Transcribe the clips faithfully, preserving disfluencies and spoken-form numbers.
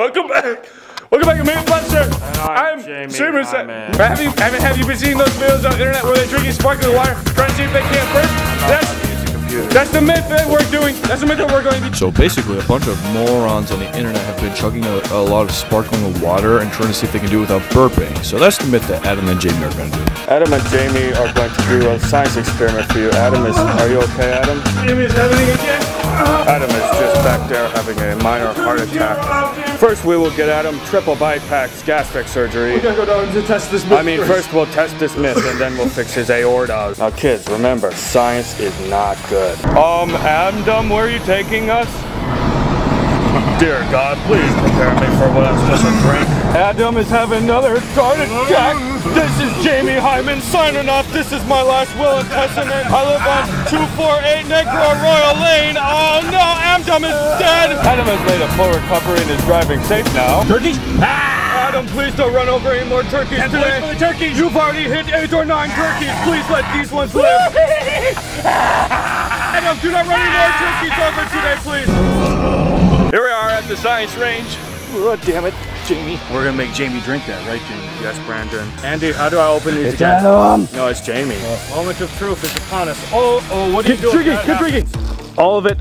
Welcome back. Welcome back to Meat Monster. I'm, I'm Jamie Super Hyman. Have you, have, have you been seeing those videos on the internet where they're drinking sparkling water, trying to see if they can't burp? That's, that's the myth that we're doing. That's the myth that we're going to be. So basically, a bunch of morons on the internet have been chugging a, a lot of sparkling water and trying to see if they can do it without burping. So that's the myth that Adam and Jamie are going to do. Adam and Jamie are going to do a science experiment for you. Adam is, are you okay, Adam? Jamie is having it again. Adam is just back there having a minor heart attack. First, we will get Adam triple bypass gastric surgery. We're gonna go down to test this myth I mean, first we'll test this myth and then we'll fix his aorta. Now, kids, remember, science is not good. Um, Adam, where are you taking us? Dear God, please prepare me for what I'm supposed to drink. Adam is having another heart attack. This is Jamie Hyman signing off. This is my last will and testament. I live on two forty-eight Negro Royal Lane. Oh no, Adam is dead. Adam has made a full recovery and is driving safe now. Turkeys? Adam, please don't run over any more turkeys And today. for the turkeys. You've already hit eight or nine turkeys. Please let these ones live. Adam, do not run any more turkeys over today, please. Here we are at the science range. Oh, damn it, Jamie. We're gonna make Jamie drink that, right, Jamie? Yes, Brandon. Andy, how do I open these It's again? Adam. No, it's Jamie. Moment of truth is upon us. Oh, oh, what are you Keep doing? drinking, keep drinking. All of it.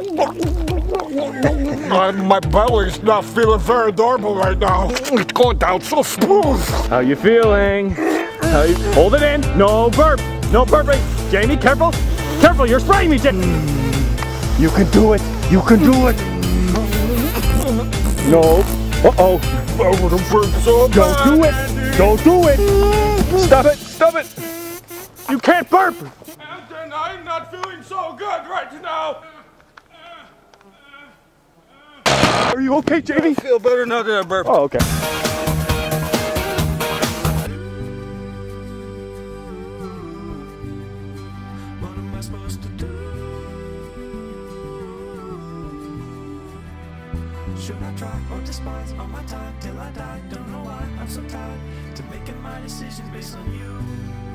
Uh, my belly's not feeling very normal right now. It's going down so smooth. How you feeling? How you... Hold it in. No burp. No burping. Jamie, careful. Careful, you're spraying me, Jamie. You can do it. You can do it. No. Uh-oh. Oh, the burp's so Don't bad. do it. Don't do it. Stop it. Stop it. You can't burp. And I'm not feeling so good right now. Are you okay, Jamie? I feel better now that I burped. Oh, okay. What am I supposed to do? Should I try or despise all my time till I die? Don't know why I'm so tired to making my decisions based on you.